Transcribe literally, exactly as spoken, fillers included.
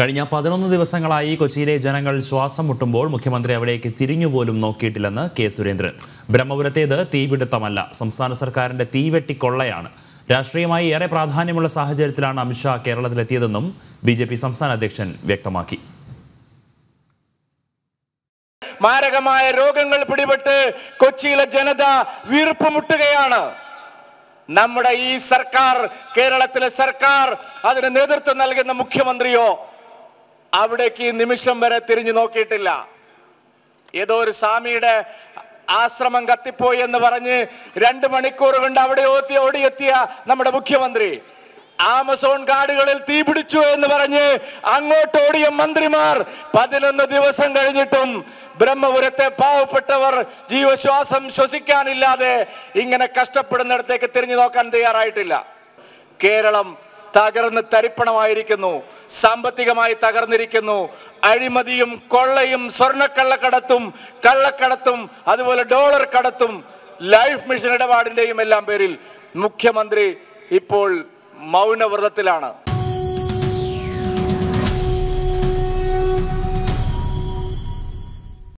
കഴിഞ്ഞ പതിനൊന്ന് ദിവസങ്ങളായി കൊച്ചിയിലെ ജനങ്ങൾ ശ്വാസം മുട്ടുമ്പോൾ മുഖ്യമന്ത്രി അവിടേക്ക് തിരിഞ്ഞുപോലും നോക്കിയിട്ടില്ലെന്ന് കെ സുരേന്ദ്രൻ. ബ്രഹ്മപുരത്തേത് തീപിടുത്തമല്ല, സംസ്ഥാന സർക്കാരിന്റെ തീവെട്ടിക്കൊള്ളയാണ്. രാഷ്ട്രീയമായി ഏറെ പ്രാധാന്യമുള്ള സാഹചര്യത്തിലാണ് അമിത്ഷാ കേരളത്തിലെത്തിയതെന്നും ബി ജെ പി സംസ്ഥാന അധ്യക്ഷൻ വ്യക്തമാക്കി. മാരകമായ രോഗങ്ങൾ പിടിപെട്ട് കൊച്ചിയിലെ ജനത വീർപ്പുമുട്ടുകയാണ്. നമ്മുടെ ഈ സർക്കാർ, കേരളത്തിലെ സർക്കാർ, അതിന് നേതൃത്വം നൽകുന്ന മുഖ്യമന്ത്രിയോ അവിടേക്ക് ഈ നിമിഷം വരെ തിരിഞ്ഞു നോക്കിയിട്ടില്ല. ഏതോ ഒരു സ്വാമിയുടെ ആശ്രമം കത്തിപ്പോയി എന്ന് പറഞ്ഞ് രണ്ട് മണിക്കൂർ കൊണ്ട് അവിടെ ഓത്തി ഓടിയെത്തിയ നമ്മുടെ മുഖ്യമന്ത്രി, ആമസോൺ കാടുകളിൽ തീ പിടിച്ചു എന്ന് പറഞ്ഞ് അങ്ങോട്ട് ഓടിയ മന്ത്രിമാർ പതിനൊന്ന് ദിവസം കഴിഞ്ഞിട്ടും ബ്രഹ്മപുരത്തെ പാവപ്പെട്ടവർ ജീവശ്വാസം ശ്വസിക്കാനില്ലാതെ ഇങ്ങനെ കഷ്ടപ്പെടുന്നിടത്തേക്ക് തിരിഞ്ഞു നോക്കാൻ തയ്യാറായിട്ടില്ല. കേരളം തകർന്ന് തരിപ്പണമായിരിക്കുന്നു, സാമ്പത്തികമായി തകർന്നിരിക്കുന്നു. അഴിമതിയും കൊള്ളയും സ്വർണ്ണക്കള്ളക്കടത്തും കള്ളക്കടത്തും അതുപോലെ ഡോളർ കടത്തും ലൈഫ് മിഷൻ ഇടപാടിന്റെയും എല്ലാം പേരിൽ മുഖ്യമന്ത്രി ഇപ്പോൾ മൗനവ്രതത്തിലാണ്.